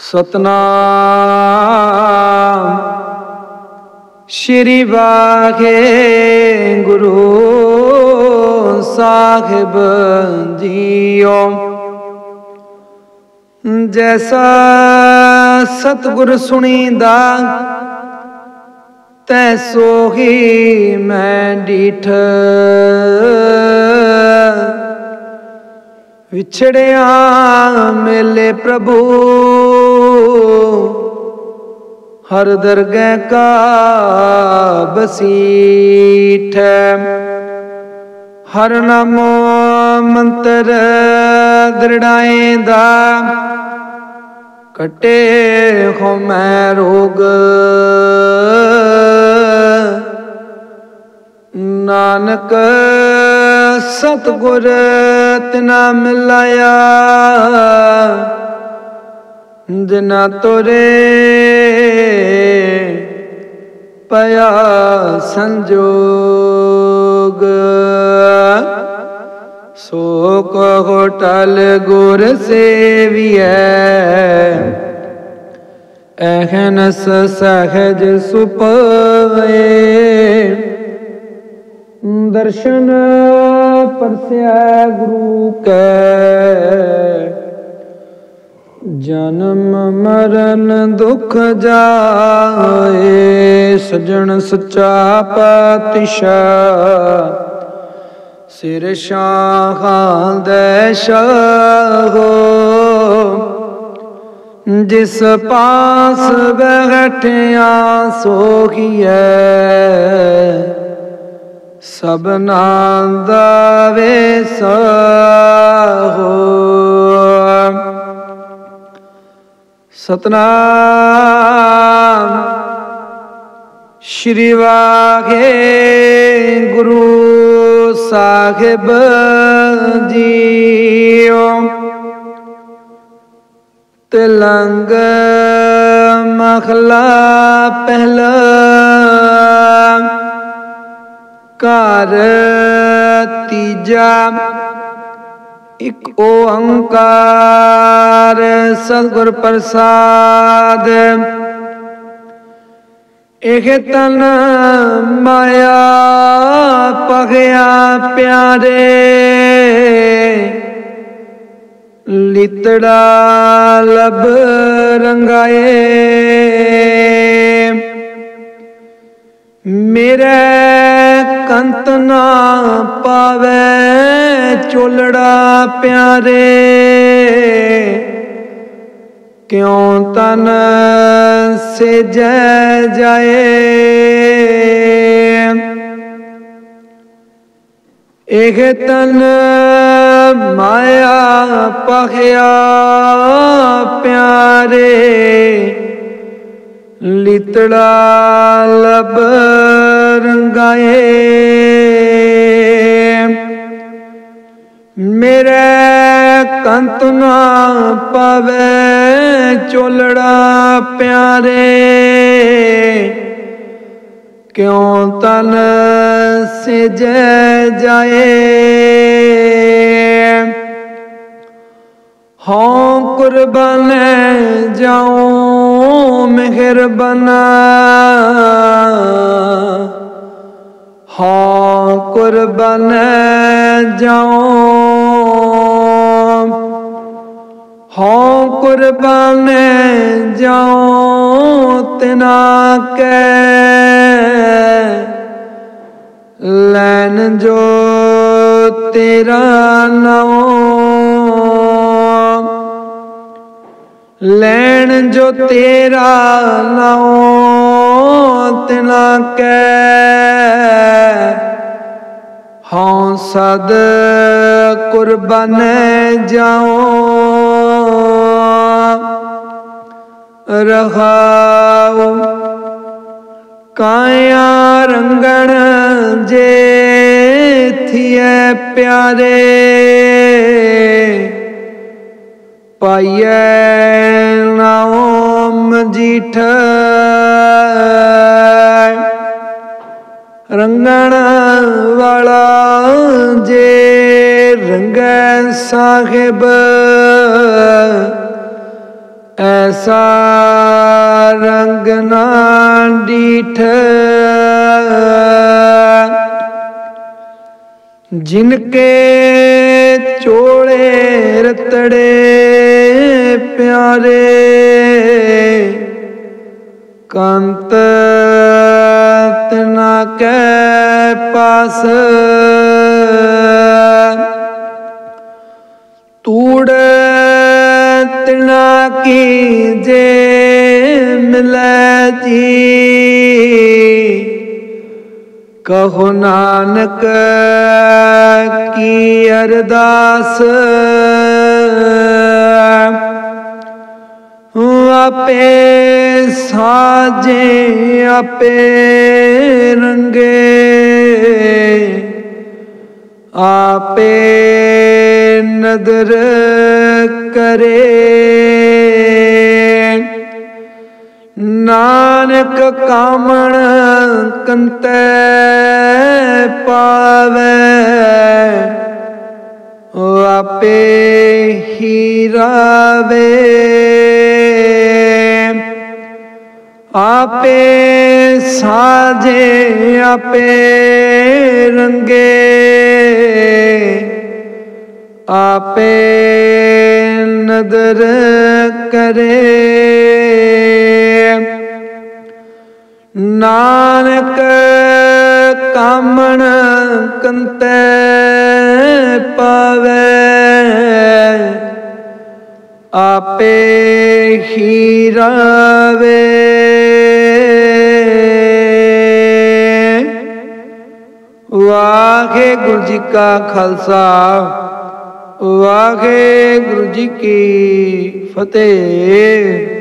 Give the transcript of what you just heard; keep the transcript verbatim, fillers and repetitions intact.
सतनाम श्री वाहे गुरु साहिब जीओ। जैसा सतगुर सुनींदा तैसो ही मैं डीठ। विछड़िया मेले प्रभु हर दरगह का बसीठ। हर नामो मंत्र दृढ़ाएंदा कटे हो मैं रोग। नानक सतगुर तिना मिलाया जिना तोरे पया संजोग। सो कहो टल गुर सेवियै अहनस सहज सुपाए। दर्शन परस्या गुरु कै जन्म मरण दुख जाए। सजन सच्चा पातशाह सिर शाहां दे शाहो। जिस पास बैठिया सोहिए सबना दा वेसाहो। सतनाम श्री वाहे गुरु साहिब जीओ। तिलंग महला पहला कार तीजा एक ओंकार सतगुर प्रसाद। एक तन माया पगया प्यारे लितड़ा लब रंगाए। मेरे कंत ना पावे चोलड़ा प्यारे क्यों तन से जय जाए। एक तन माया पखया प्यारे लितड़ा लब रंगाए। मेरे कंत ना पावे चोलड़ा प्यारे क्यों तन से जय जाए। हाँ कुर्बान जाऊं मेहरबाना। हाँ कुर्बान जाऊं हाँ कुर्बान जाऊं तिना के लैन जो तेरा नाम। लैन जो तेरा नाम तिना के हाँ सद कुर्बान जाऊं। रहाओ काया रंगण जे थिए प्यारे पाइए नाम जीठ। रंगण वाला जे रंग साहिब ऐसा रंग ना डीठ जिनके चोड़े रतड़े प्यारे कांत तना के पास तूड़ तना की जे मिले जी कहो नानक की अरदास आपे साजे आपे रंगे आपे नदर करे नानक कामण कंते पावे आपे हीरावे आपे साजे आपे रंगे आपे नदर करे नानक कामण कंते पावे आपे हीरावे। वाहेगुरु जी का खालसा वाहेगुरु जी की फतेह।